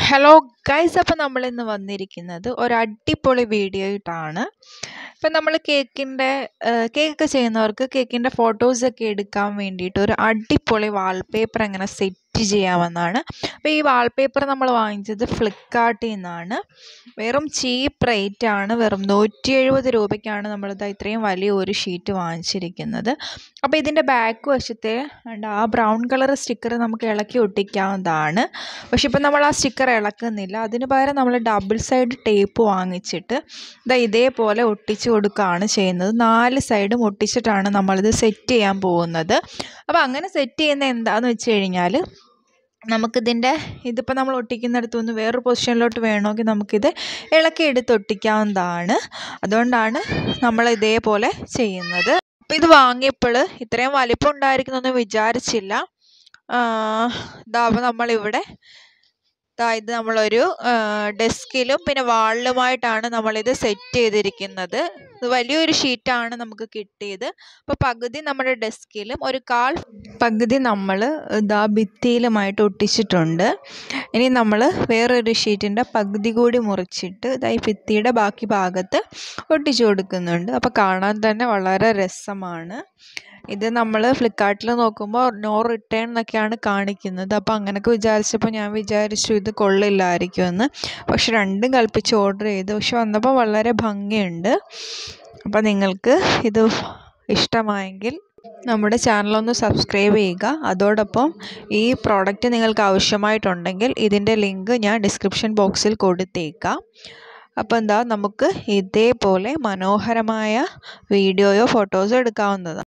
Hello guys, അപ്പോൾ നമ്മൾ ഇന്ന് വന്നിരിക്കുന്നത് ഒരു അടിപൊളി വീഡിയോ ആയിട്ടാണ്. ഇപ്പം നമ്മൾ കേക്കൊക്കെ ചെയ്യുന്നവർക്ക് കേക്കിൻ്റെ ഫോട്ടോസൊക്കെ എടുക്കാൻ വേണ്ടിയിട്ട് ഒരു അടിപൊളി വാൾപേപ്പർ എങ്ങനെ സെറ്റ് ചെയ്യാമെന്നാണ്. അപ്പോൾ ഈ വാൾപേപ്പർ നമ്മൾ വാങ്ങിച്ചത് ഫ്ലിപ്കാർട്ടിൽ നിന്നാണ്. വെറും ചീപ്പ് റേറ്റാണ്, വെറും 170 രൂപയ്ക്കാണ് നമ്മളിത് ഇത്രയും വലിയ ഒരു ഷീറ്റ് വാങ്ങിച്ചിരിക്കുന്നത്. അപ്പോൾ ഇതിൻ്റെ ബാക്ക് വശത്തെ ആ ബ്രൗൺ കളർ സ്റ്റിക്കർ നമുക്ക് ഇളക്കി ഒട്ടിക്കാവുന്നതാണ്. പക്ഷെ ഇപ്പം നമ്മൾ ആ സ്റ്റിക്കർ ഇളക്കുന്നില്ല, അതിന് പകരം നമ്മൾ ഡബിൾ സൈഡ് ടേപ്പ് വാങ്ങിച്ചിട്ട് ഇതേപോലെ ഒട്ടിച്ച് കൊടുക്കുകയാണ് ചെയ്യുന്നത്. 4 സൈഡും ഒട്ടിച്ചിട്ടാണ് നമ്മളിത് സെറ്റ് ചെയ്യാൻ പോകുന്നത്. അപ്പോൾ അങ്ങനെ സെറ്റ് ചെയ്യുന്നത് എന്താണെന്ന് വെച്ച് കഴിഞ്ഞാൽ, ഇതിപ്പോൾ നമ്മൾ ഒട്ടിക്കുന്നിടത്തു നിന്ന് വേറൊരു പൊസിഷനിലോട്ട് വേണമെങ്കിൽ നമുക്കിത് ഇളക്കി എടുത്ത് ഒട്ടിക്കാവുന്നതാണ്. അതുകൊണ്ടാണ് നമ്മൾ ഇതേപോലെ ചെയ്യുന്നത്. അപ്പോൾ ഇത് വാങ്ങിയപ്പോൾ ഇത്രയും വലിപ്പം ഉണ്ടായിരിക്കുന്നൊന്നും വിചാരിച്ചില്ല. അപ്പോൾ നമ്മളിവിടെ ഇത് നമ്മളൊരു ഡെസ്കിലും പിന്നെ വാളിലുമായിട്ടാണ് നമ്മളിത് സെറ്റ് ചെയ്തിരിക്കുന്നത്. ഇത് വലിയൊരു ഷീറ്റാണ് നമുക്ക് കിട്ടിയത്. അപ്പോൾ പകുതി നമ്മുടെ ഡെസ്കിലും ഒരു പകുതി നമ്മൾ ഭിത്തിയിലുമായിട്ട് ഒട്ടിച്ചിട്ടുണ്ട്. ഇനി നമ്മൾ വേറൊരു ഷീറ്റിൻ്റെ പകുതി കൂടി മുറിച്ചിട്ട് ഈ ഭിത്തിയുടെ ബാക്കി ഭാഗത്ത് ഒട്ടിച്ചു കൊടുക്കുന്നുണ്ട്. അപ്പോൾ കാണാൻ തന്നെ വളരെ രസമാണ്. ഇത് നമ്മൾ ഫ്ലിപ്കാർട്ടിൽ നോക്കുമ്പോൾ നോ റിട്ടേൺ എന്നൊക്കെയാണ് കാണിക്കുന്നത്. അപ്പോൾ അങ്ങനെയൊക്കെ വിചാരിച്ചപ്പോൾ ഞാൻ വിചാരിച്ചു ഇത് കൊള്ളില്ലായിരിക്കുമെന്ന്. പക്ഷെ രണ്ടും കൽപ്പിച്ച് ഓർഡർ ചെയ്തു. പക്ഷെ വന്നപ്പോൾ വളരെ ഭംഗിയുണ്ട്. അപ്പോൾ നിങ്ങൾക്ക് ഇത് ഇഷ്ടമായെങ്കിൽ നമ്മുടെ ചാനലൊന്ന് സബ്സ്ക്രൈബ് ചെയ്യുക. അതോടൊപ്പം ഈ പ്രോഡക്റ്റ് നിങ്ങൾക്ക് ആവശ്യമായിട്ടുണ്ടെങ്കിൽ ഇതിൻ്റെ ലിങ്ക് ഞാൻ ഡിസ്ക്രിപ്ഷൻ ബോക്സിൽ കൊടുത്തേക്കാം. അപ്പോൾ നമുക്ക് ഇതേപോലെ മനോഹരമായ വീഡിയോയോ ഫോട്ടോസോ എടുക്കാവുന്നതാണ്.